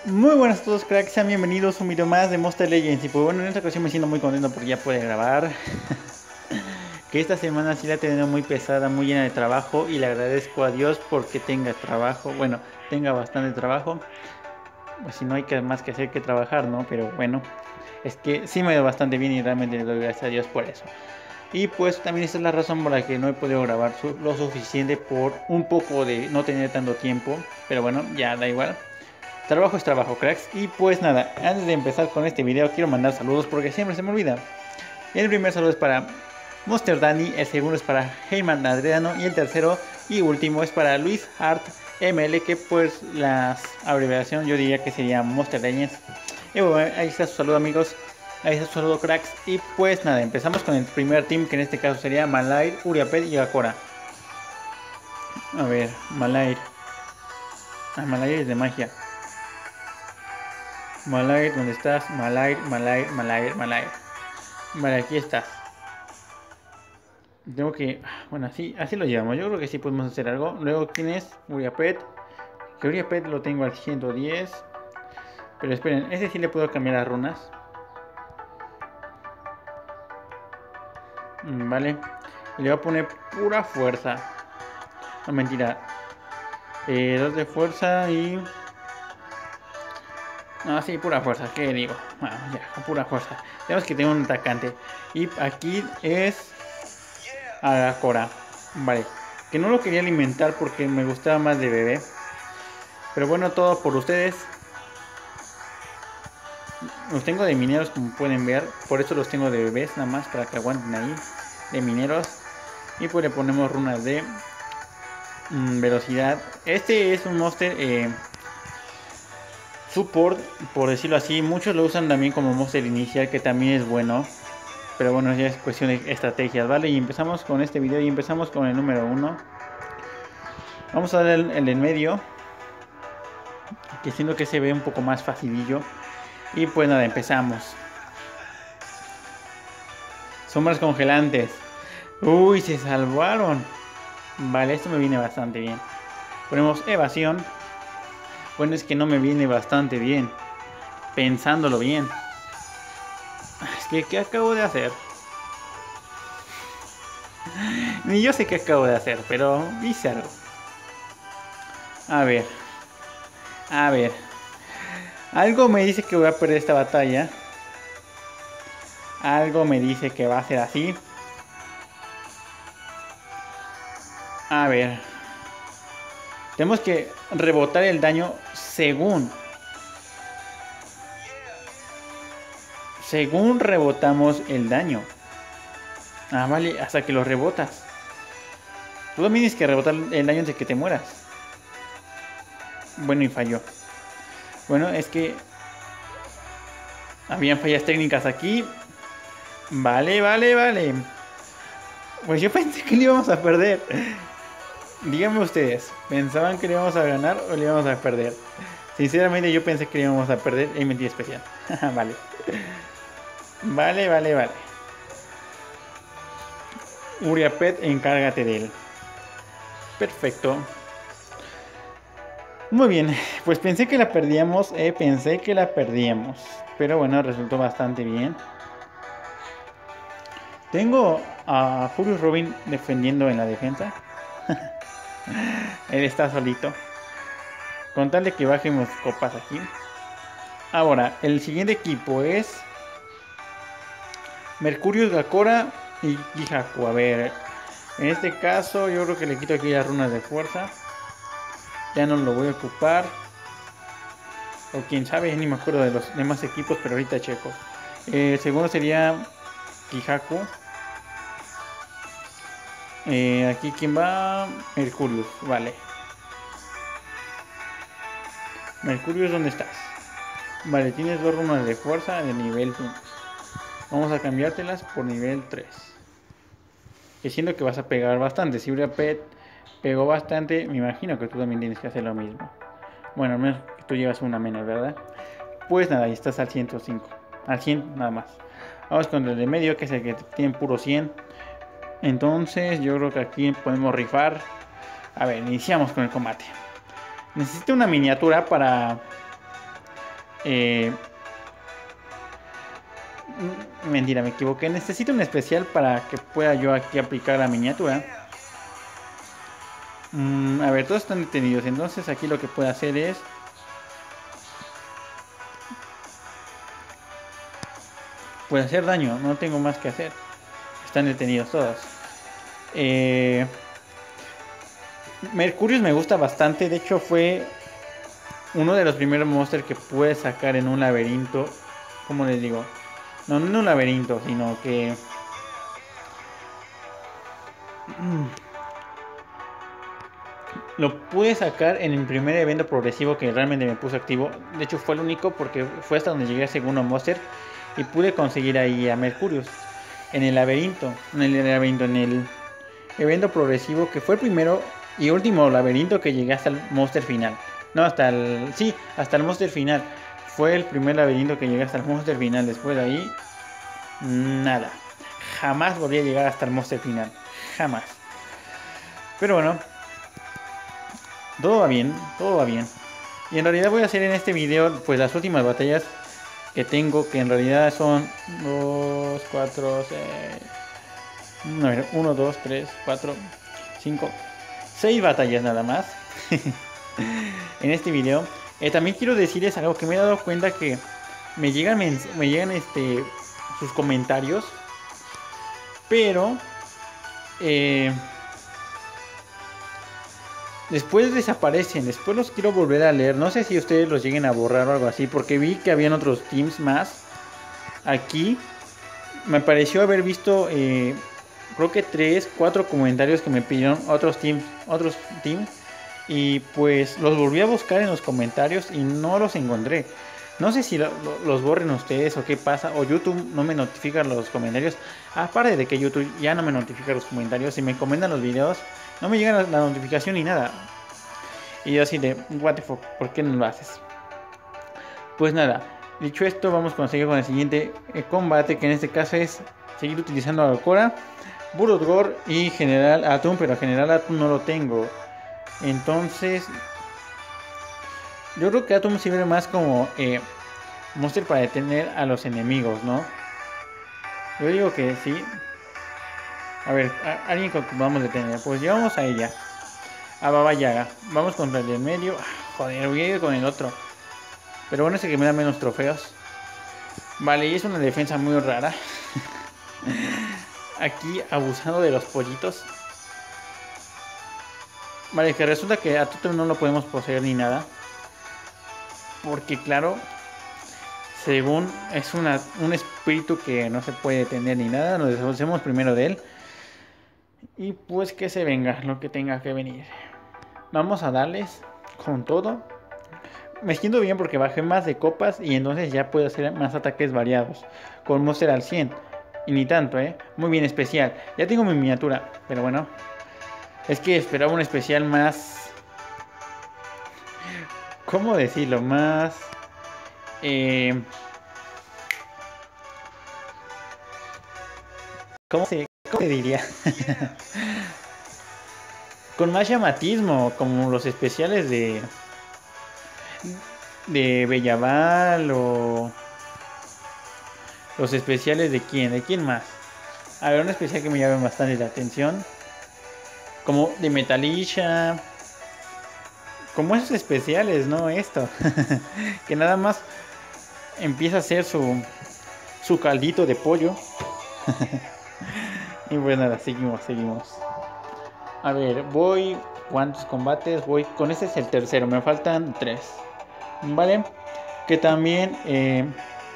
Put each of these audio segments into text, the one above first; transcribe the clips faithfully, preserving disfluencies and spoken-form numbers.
Muy buenas a todos, cracks, sean bienvenidos a un video más de Monster Legends. Y pues bueno, en esta ocasión me siento muy contento porque ya pude grabar. Que esta semana sí la he tenido muy pesada, muy llena de trabajo. Y le agradezco a Dios porque tenga trabajo, bueno, tenga bastante trabajo. Pues si no hay que, más que hacer que trabajar, ¿no? Pero bueno, es que sí me ha ido bastante bien y realmente le doy gracias a Dios por eso. Y pues también esta es la razón por la que no he podido grabar lo suficiente, por un poco de no tener tanto tiempo. Pero bueno, ya da igual. Trabajo es trabajo, cracks. Y pues nada, antes de empezar con este video quiero mandar saludos porque siempre se me olvida. El primer saludo es para Monster Dani, el segundo es para Heyman Adriano y el tercero y último es para Luis Hart M L, que pues la abreviación yo diría que sería Monster Legends. Y bueno, ahí está su saludo, amigos. Ahí está su saludo, cracks. Y pues nada, empezamos con el primer team, que en este caso sería Malair, Uriaped y Gakora. A ver, Malair. Ah, Malair es de magia. Malair, ¿dónde estás? Malair, Malair, Malair, Malair. Vale, aquí estás. Tengo que... Bueno, así, así lo llevamos. Yo creo que sí podemos hacer algo. Luego, ¿quién es? Uriaped. Que Uriaped lo tengo al ciento diez. Pero esperen, ese sí le puedo cambiar las runas. Vale. Y le voy a poner pura fuerza. No, mentira. Eh, dos de fuerza y... No, sí, pura fuerza, ¿qué digo? Bueno, ya, pura fuerza. Tenemos que tener un atacante. Y aquí es Agakora. Vale. Que no lo quería alimentar porque me gustaba más de bebé. Pero bueno, todo por ustedes. Los tengo de mineros, como pueden ver. Por eso los tengo de bebés, nada más, para que aguanten ahí. De mineros. Y pues le ponemos runas de mmm, velocidad. Este es un monster... Eh, support, por decirlo así. Muchos lo usan también como monster inicial, que también es bueno. Pero bueno, ya es cuestión de estrategias, ¿vale? Y empezamos con este video y empezamos con el número uno. Vamos a dar el, el en medio, que siento que se ve un poco más facilillo. Y pues nada, empezamos. Sombras congelantes. Uy, se salvaron. Vale, esto me viene bastante bien. Ponemos evasión. Bueno, es que no me viene bastante bien, pensándolo bien. Es que, ¿qué acabo de hacer? Ni yo sé qué acabo de hacer, pero hice algo. A ver. A ver. Algo me dice que voy a perder esta batalla. Algo me dice que va a ser así. A ver. Tenemos que rebotar el daño según. Según rebotamos el daño. Ah, vale, hasta que lo rebotas. Tú también tienes que rebotar el daño antes de que te mueras. Bueno, y falló. Bueno, es que habían fallas técnicas aquí. Vale, vale, vale. Pues yo pensé que le íbamos a perder. Díganme ustedes, ¿pensaban que le íbamos a ganar o le íbamos a perder? Sinceramente yo pensé que le íbamos a perder en mentira especial. Vale. Vale, vale, vale. Uriaped, encárgate de él. Perfecto. Muy bien, pues pensé que la perdíamos, eh, pensé que la perdíamos. Pero bueno, resultó bastante bien. Tengo a Furious Robin defendiendo en la defensa. Él está solito. Con tal de que bajemos copas aquí. Ahora, el siguiente equipo es Mercurius, Gakora y Gihaku. A ver, en este caso yo creo que le quito aquí las runas de fuerza. Ya no lo voy a ocupar. O quién sabe, ni me acuerdo de los demás equipos, pero ahorita checo. Eh, el segundo sería Gihaku. Eh, aquí quién va, Mercurius, vale. Mercurius, ¿dónde estás? Vale, tienes dos runas de fuerza de nivel uno. Vamos a cambiártelas por nivel tres. Que siento que vas a pegar bastante. Si Uriaped pegó bastante, me imagino que tú también tienes que hacer lo mismo. Bueno, al menos que tú llevas una menos, ¿verdad? Pues nada, ahí estás al ciento cinco. Al cien nada más. Vamos con el de medio, que es el que tiene puro cien. Entonces yo creo que aquí podemos rifar. A ver, iniciamos con el combate. Necesito una miniatura para Eh, mentira, me equivoqué. Necesito un especial para que pueda yo aquí aplicar la miniatura. Mm, a ver, todos están detenidos. Entonces aquí lo que puedo hacer es... Puedo hacer daño. No tengo más que hacer. Están detenidos todos. Eh... Mercurius me gusta bastante. De hecho fue uno de los primeros monsters que pude sacar en un laberinto. ¿Cómo les digo? No, no en un laberinto, sino que... Lo pude sacar en el primer evento progresivo que realmente me puse activo. De hecho fue el único porque fue hasta donde llegué al segundo monster. Y pude conseguir ahí a Mercurius. En el laberinto. En el laberinto, en el evento progresivo que fue el primero y último laberinto que llegué hasta el monster final. No, hasta el... Sí, hasta el monster final. Fue el primer laberinto que llegué hasta el monster final. Después de ahí... Nada. Jamás volví a llegar hasta el monster final. Jamás. Pero bueno. Todo va bien. Todo va bien. Y en realidad voy a hacer en este video pues las últimas batallas que tengo. Que en realidad son... dos, cuatro, seis... A ver, uno, dos, tres, cuatro, cinco, seis batallas nada más. En este video. Eh, también quiero decirles algo que me he dado cuenta que me llegan, me llegan este, sus comentarios. Pero eh, después desaparecen. Después los quiero volver a leer. No sé si ustedes los lleguen a borrar o algo así. Porque vi que habían otros teams más. Aquí me pareció haber visto... Eh, creo que tres, cuatro comentarios que me pidieron otros teams, otros teams. Y pues los volví a buscar en los comentarios y no los encontré. No sé si lo, lo, los borren ustedes o qué pasa. O YouTube no me notifica los comentarios. Aparte de que YouTube ya no me notifica los comentarios. Si me comentan los videos, no me llega la, la notificación ni nada. Y yo así de, what the fuck, ¿por qué no lo haces? Pues nada, dicho esto, vamos a conseguir con el siguiente eh, combate. Que en este caso es seguir utilizando a Gokora, Burodgor y General Atum. Pero General Atum no lo tengo. Entonces, yo creo que Atum sirve más como eh, monster para detener a los enemigos, ¿no? Yo digo que sí. A ver, a, alguien que vamos a detener. Pues llevamos a ella, a Baba Yaga. Vamos contra el del medio. Joder, voy a ir con el otro. Pero bueno, ese que me da menos trofeos. Vale, y es una defensa muy rara. Aquí abusando de los pollitos. Vale, que resulta que a Totem no lo podemos poseer ni nada. Porque claro, según es una, un espíritu que no se puede detener ni nada. Nos deshacemos primero de él. Y pues que se venga lo que tenga que venir. Vamos a darles con todo. Me siento bien porque bajé más de copas. Y entonces ya puedo hacer más ataques variados. Con Monster al cien. Y ni tanto, eh. Muy bien, especial. Ya tengo mi miniatura. Pero bueno. Es que esperaba un especial más... ¿Cómo decirlo? Más... Eh... ¿Cómo se, cómo se diría? Con más llamatismo, como los especiales de... De Bellaval o... Los especiales de quién, de quién más. A ver, un especial que me llame bastante la atención. Como de Metalisha. Como esos especiales, ¿no? Esto. Que nada más empieza a hacer su, su caldito de pollo. Y pues nada, seguimos, seguimos. A ver, voy... ¿Cuántos combates? Voy... Con este es el tercero, me faltan tres. Vale. Que también... Eh,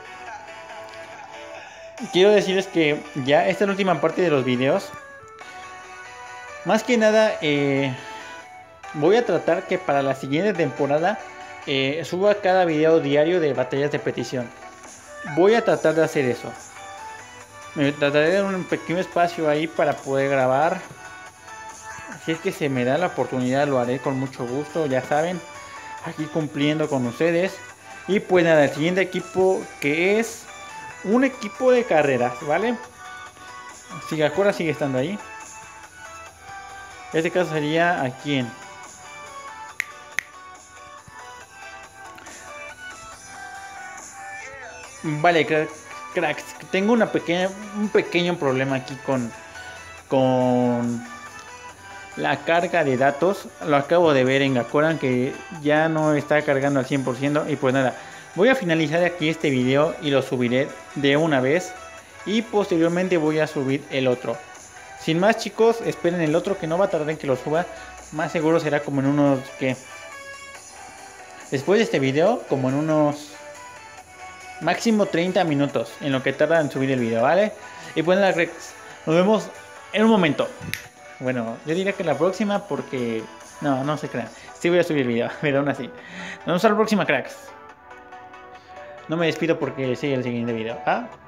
quiero decirles que ya esta es la última parte de los videos. Más que nada, eh, voy a tratar que para la siguiente temporada eh, suba cada video diario de batallas de petición. Voy a tratar de hacer eso. Me trataré de un pequeño espacio ahí para poder grabar. Si es que se me da la oportunidad, lo haré con mucho gusto. Ya saben, aquí cumpliendo con ustedes. Y pues nada, el siguiente equipo que es un equipo de carreras, ¿vale? Si Gakora sigue estando ahí. Este caso sería a quién. Vale, cra- cracks, tengo una pequeña, un pequeño problema aquí con, con la carga de datos. Lo acabo de ver en Gakoran que ya no está cargando al cien por ciento. Y pues nada, voy a finalizar aquí este video y lo subiré de una vez. Y posteriormente voy a subir el otro. Sin más, chicos, esperen el otro, que no va a tardar en que lo suba. Más seguro será como en unos, que después de este video, como en unos máximo treinta minutos en lo que tarda en subir el video, ¿vale? Y pues nada, cracks, nos vemos en un momento. Bueno, yo diría que la próxima, porque no, no se crean. Sí voy a subir el video, pero aún así. Nos vemos a la próxima, cracks. No me despido porque sigue el siguiente video, ¿ah?